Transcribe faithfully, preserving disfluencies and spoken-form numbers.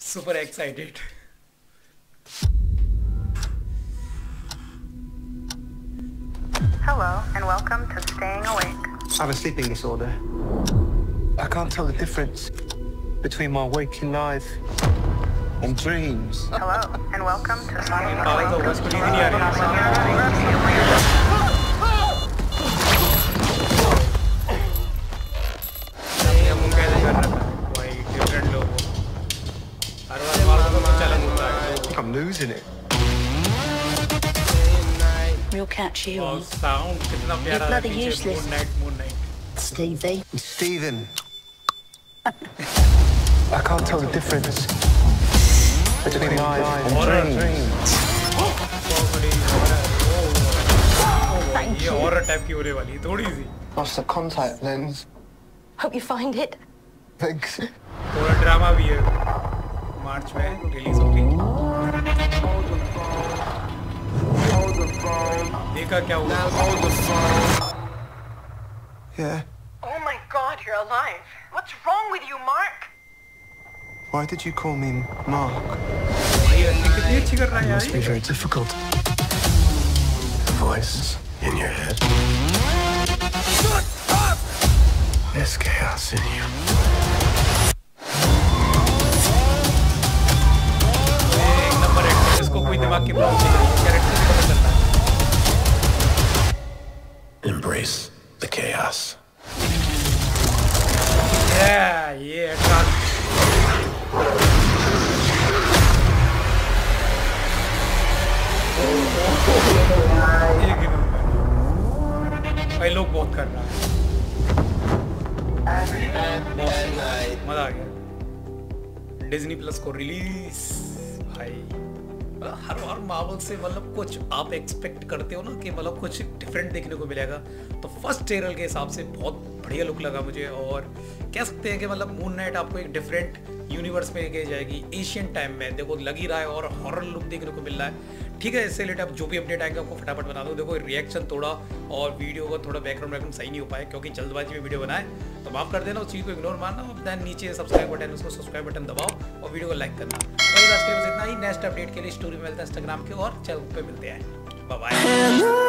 super excited. Hello and welcome to Staying Awake. I have a sleeping disorder. I can't tell the difference between my waking life and dreams. Hello and welcome to Staying पागल तो Awake. बस कुछ नहीं आ रही। हम कैसे कर रहे हैं भाई डिफरेंट लोगों हर बार मारो तो कुछ अलग होता है। I'm losing it. We'll catch you on. Sound कितना प्यारा है bloody पीछे useless. Moon knight moon knight Stevie. Stephen. I can't tell the difference between life and dreams. ये हॉरर टाइप की होने वाली है थोड़ी सी। Lost the contact lens. Hope you find it. Thanks. थोड़ा ड्रामा भी है मार्च में रिलीज होगी। देखा क्या हुआ? Yeah. Oh my God, you're alive. What's wrong with you, Mark? Why did you call me Mark? ये कितनी अच्छी कर रहा है यार। Must be very difficult. The voice in your head. Shut up! There's chaos in you. एक नंबर actor जिसको कोई दिमाग की प्रॉब्लम नहीं है कैरेक्टर भी पता चलता है। Embrace the chaos. Yeah, yeah, trust. एक नंबर। भाई लोग बहुत कर रहा है। मजा आ गया। डिज्नी प्लस को रिलीज भाई हर बार मार्वल से मतलब कुछ आप एक्सपेक्ट करते हो ना कि मतलब कुछ डिफरेंट देखने को मिलेगा तो फर्स्ट ट्रेलर के हिसाब से बहुत बढ़िया लुक लगा मुझे और कह सकते हैं कि मतलब मून नाइट आपको एक डिफरेंट यूनिवर्स में लेके जाएगी एशियन टाइम में देखो लग ही रहा है और हॉरर लुक देखने को मिल रहा है ठीक है इससे रिलेटेड आप जो भी अपडेट आएंगे आपको फटाफट बता दो देखो रिएक्शन थोड़ा और वीडियो का थोड़ा बैकग्राउंड बैकग्राउंड सही नहीं हो पाया क्योंकि जल्दबाजी में वीडियो बनाए तो माफ कर देना उस चीज़ को इग्नोर मारना और देन नीचे सब्सक्राइब बटन उसको सब्सक्राइब बटन दबाओ और वीडियो को लाइक करना तो आज के लिए बस इतना ही नेक्स्ट अपडेट के लिए स्टोरी में मिलता है इंस्टाग्राम के और चैनल पे मिलते हैं बाय बाय